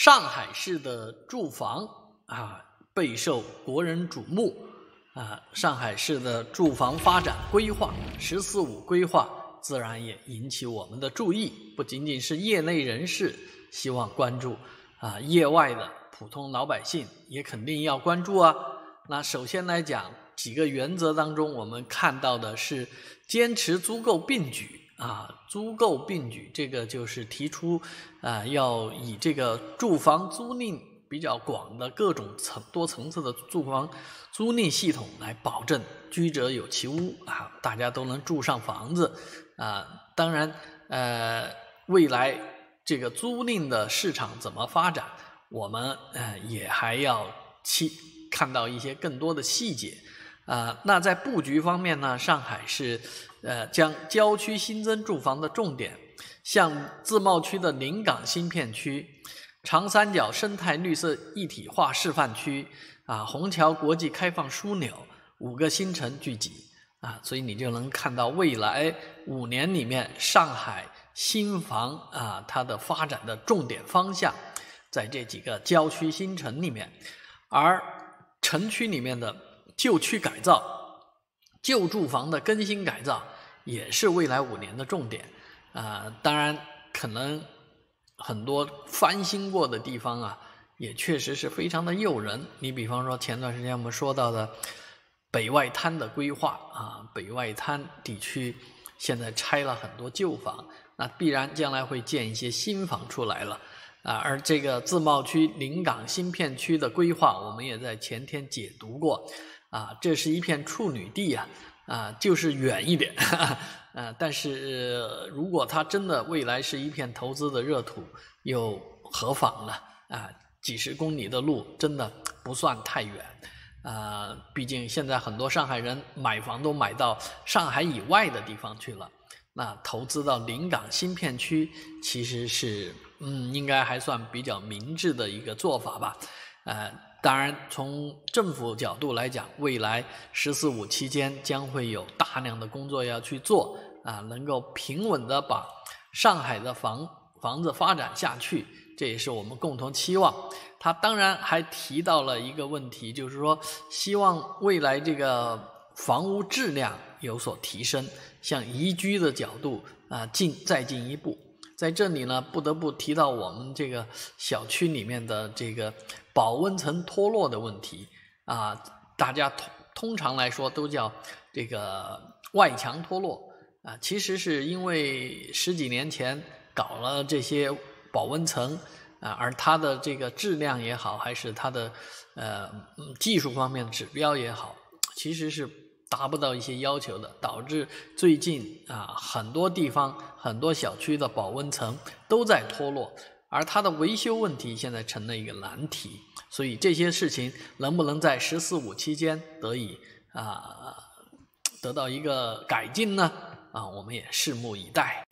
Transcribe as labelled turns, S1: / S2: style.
S1: 上海市的住房备受国人瞩目上海市的住房发展规划“十四五”规划自然也引起我们的注意，不仅仅是业内人士希望关注业外的普通老百姓也肯定要关注那首先来讲，几个原则当中，我们看到的是坚持租购并举租购并举，这个就是提出要以这个住房租赁比较广的各种多层次的住房租赁系统来保证居者有其屋大家都能住上房子当然未来这个租赁的市场怎么发展，我们也还要看到一些更多的细节那在布局方面呢，上海是将郊区新增住房的重点向自贸区的临港新片区、长三角生态绿色一体化示范区虹桥国际开放枢纽5个新城聚集所以你就能看到未来5年里面上海新房它的发展的重点方向在这几个郊区新城里面，而城区里面的旧区改造、旧住房的更新改造也是未来5年的重点当然可能很多翻新过的地方也确实是非常的诱人。你比方说前段时间我们说到的北外滩的规划北外滩地区现在拆了很多旧房，那必然将来会建一些新房出来了而这个自贸区临港新片区的规划，我们也在前天解读过这是一片处女地就是远一点但是如果它真的未来是一片投资的热土，又何妨呢几十公里的路真的不算太远毕竟现在很多上海人买房都买到上海以外的地方去了，那投资到临港新片区其实是应该还算比较明智的一个做法吧当然从政府角度来讲，未来“十四五”期间将会有大量的工作要去做能够平稳的把上海的房子发展下去，这也是我们共同期望。他当然还提到了一个问题，就是说希望未来这个房屋质量有所提升，向宜居的角度再进一步。在这里呢，不得不提到我们这个小区里面的这个保温层脱落的问题大家通常来说都叫这个外墙脱落其实是因为10几年前搞了这些保温层而它的这个质量也好，还是它的技术方面指标也好，其实是达不到一些要求的，导致最近很多地方很多小区的保温层都在脱落，而它的维修问题现在成了一个难题。所以这些事情能不能在“十四五”期间得到一个改进呢我们也拭目以待。